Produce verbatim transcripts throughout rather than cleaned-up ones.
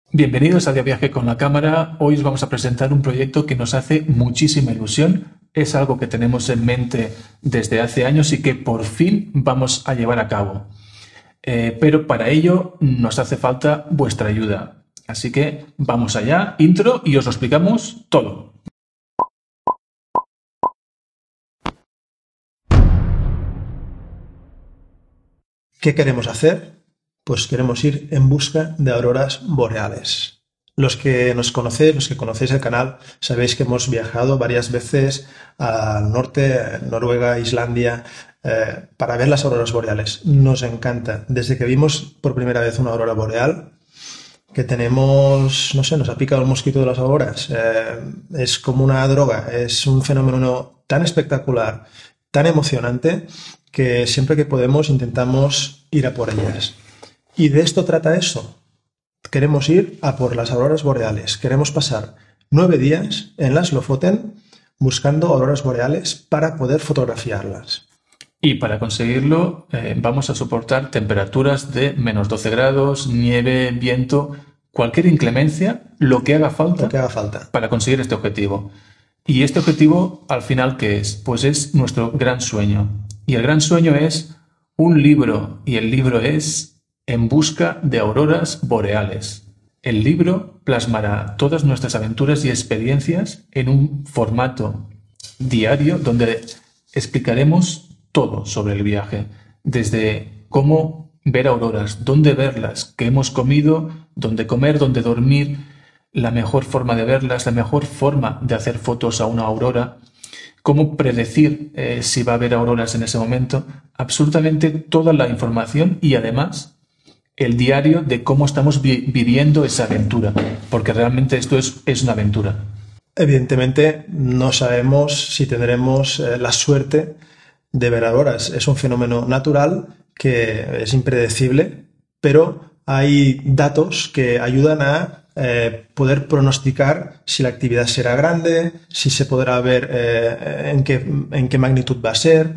Bienvenidos a De Viaje con la Cámara. Hoy os vamos a presentar un proyecto que nos hace muchísima ilusión. Es algo que tenemos en mente desde hace años y que por fin vamos a llevar a cabo. Eh, pero para ello nos hace falta vuestra ayuda. Así que vamos allá, intro, y os lo explicamos todo. ¿Qué queremos hacer? Pues queremos ir en busca de auroras boreales. Los que nos conocéis, los que conocéis el canal, sabéis que hemos viajado varias veces al norte, Noruega, Islandia, eh, para ver las auroras boreales. Nos encanta. Desde que vimos por primera vez una aurora boreal, que tenemos, no sé, nos ha picado el mosquito de las auroras. Eh, es como una droga, es un fenómeno tan espectacular, tan emocionante, que siempre que podemos intentamos ir a por ellas. Y de esto trata eso. Queremos ir a por las auroras boreales. Queremos pasar nueve días en las Lofoten buscando auroras boreales para poder fotografiarlas. Y para conseguirlo eh, vamos a soportar temperaturas de menos doce grados, nieve, viento, cualquier inclemencia, lo que haga falta, Lo que haga falta. para conseguir este objetivo. Y este objetivo, al final, ¿qué es? Pues es nuestro gran sueño. Y el gran sueño es un libro, y el libro es En busca de auroras boreales. El libro plasmará todas nuestras aventuras y experiencias en un formato diario donde explicaremos todo sobre el viaje, desde cómo ver auroras, dónde verlas, qué hemos comido, dónde comer, dónde dormir, la mejor forma de verlas, la mejor forma de hacer fotos a una aurora, cómo predecir eh, si va a haber auroras en ese momento, absolutamente toda la información y además el diario de cómo estamos vi viviendo esa aventura, porque realmente esto es, es una aventura. Evidentemente no sabemos si tendremos eh, la suerte de ver auroras. Es un fenómeno natural que es impredecible, pero hay datos que ayudan a eh, poder pronosticar si la actividad será grande, si se podrá ver eh, en, qué, en qué magnitud va a ser.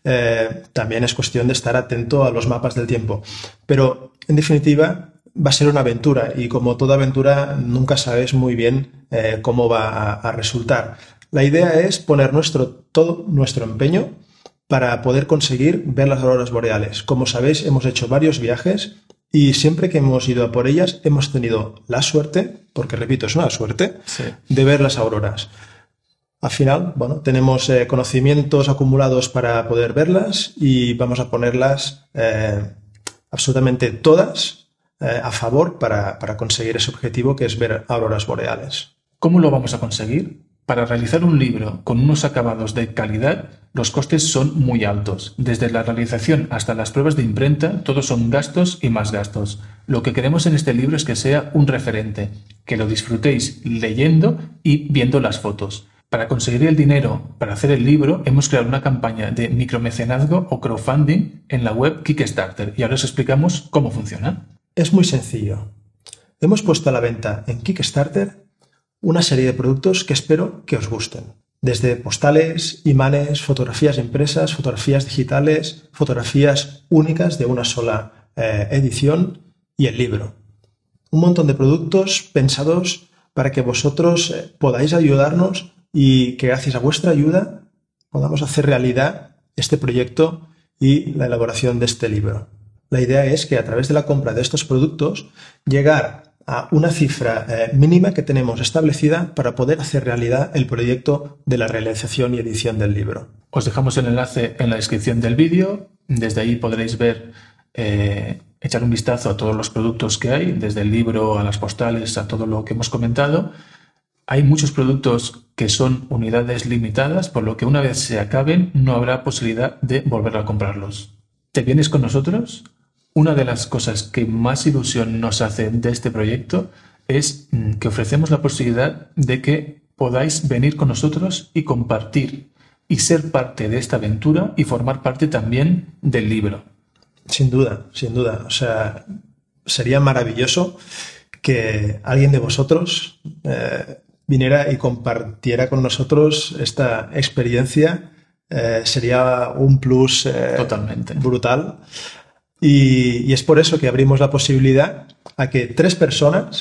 Eh, también es cuestión de estar atento a los mapas del tiempo. Pero, en definitiva, va a ser una aventura y, como toda aventura, nunca sabes muy bien eh, cómo va a, a resultar. La idea es poner nuestro, todo nuestro empeño para poder conseguir ver las auroras boreales. Como sabéis, hemos hecho varios viajes y siempre que hemos ido a por ellas hemos tenido la suerte, porque repito, es una suerte, Sí. de ver las auroras. Al final, bueno, tenemos eh, conocimientos acumulados para poder verlas y vamos a ponerlas eh, absolutamente todas eh, a favor para, para conseguir ese objetivo, que es ver auroras boreales. ¿Cómo lo vamos a conseguir? Para realizar un libro con unos acabados de calidad, los costes son muy altos. Desde la realización hasta las pruebas de imprenta, todos son gastos y más gastos. Lo que queremos en este libro es que sea un referente, que lo disfrutéis leyendo y viendo las fotos. Para conseguir el dinero para hacer el libro, hemos creado una campaña de micromecenazgo o crowdfunding en la web Kickstarter y ahora os explicamos cómo funciona. Es muy sencillo. Hemos puesto a la venta en Kickstarter una serie de productos que espero que os gusten. Desde postales, imanes, fotografías impresas, fotografías digitales, fotografías únicas de una sola eh, edición y el libro. Un montón de productos pensados para que vosotros eh, podáis ayudarnos y que gracias a vuestra ayuda podamos hacer realidad este proyecto y la elaboración de este libro. La idea es que a través de la compra de estos productos llegar a una cifra eh, mínima que tenemos establecida para poder hacer realidad el proyecto de la realización y edición del libro. Os dejamos el enlace en la descripción del vídeo. Desde ahí podréis ver, eh, echar un vistazo a todos los productos que hay, desde el libro a las postales, a todo lo que hemos comentado. Hay muchos productos que son unidades limitadas, por lo que una vez se acaben no habrá posibilidad de volver a comprarlos. ¿Te vienes con nosotros? Una de las cosas que más ilusión nos hace de este proyecto es que ofrecemos la posibilidad de que podáis venir con nosotros y compartir y ser parte de esta aventura y formar parte también del libro. Sin duda, sin duda. O sea, sería maravilloso que alguien de vosotros eh, viniera y compartiera con nosotros esta experiencia. Eh, sería un plus eh, Totalmente. brutal. Y, y es por eso que abrimos la posibilidad a que tres personas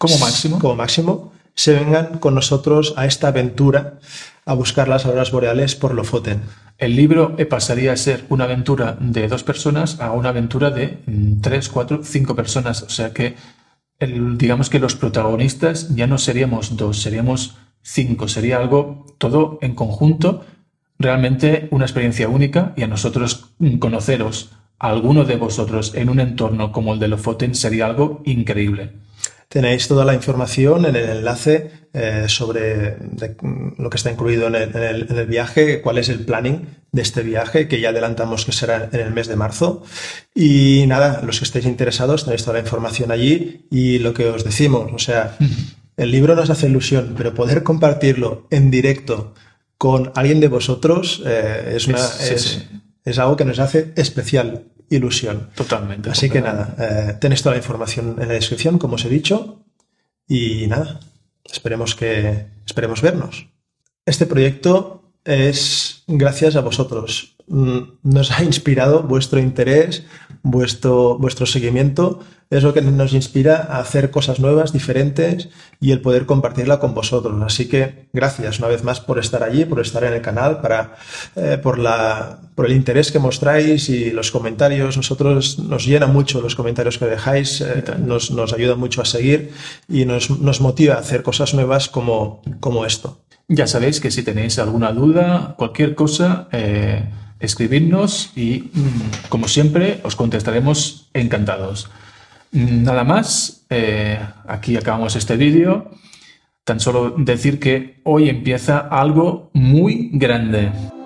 Como máximo. Como máximo, se vengan con nosotros a esta aventura a buscar las auroras boreales por Lofoten. El libro pasaría a ser una aventura de dos personas a una aventura de tres, cuatro, cinco personas. O sea que el, digamos que los protagonistas ya no seríamos dos, seríamos cinco. Sería algo todo en conjunto, realmente una experiencia única, y a nosotros conoceros a alguno de vosotros en un entorno como el de Lofoten sería algo increíble. Tenéis toda la información en el enlace eh, sobre de, lo que está incluido en el, en, el, en el viaje, cuál es el planning de este viaje, que ya adelantamos que será en el mes de marzo. Y nada, los que estéis interesados tenéis toda la información allí, y lo que os decimos, o sea, el libro nos hace ilusión, pero poder compartirlo en directo con alguien de vosotros eh, es, una, es, sí, es, sí. es algo que nos hace especial ilusión. Totalmente. Así completamente. que nada, eh, tenéis toda la información en la descripción, como os he dicho, y nada, esperemos que esperemos vernos. Este proyecto es gracias a vosotros. Nos ha inspirado vuestro interés, vuestro, vuestro seguimiento, es lo que nos inspira a hacer cosas nuevas, diferentes, y el poder compartirla con vosotros. Así que gracias una vez más por estar allí, por estar en el canal, para, eh, por, la, por el interés que mostráis y los comentarios. Nosotros nos llena mucho los comentarios que dejáis, eh, nos, nos ayuda mucho a seguir y nos, nos motiva a hacer cosas nuevas como, como esto. Ya sabéis que si tenéis alguna duda, cualquier cosa, eh, escribidnos y, como siempre, os contestaremos encantados. Nada más, eh, aquí acabamos este vídeo. Tan solo decir que hoy empieza algo muy grande.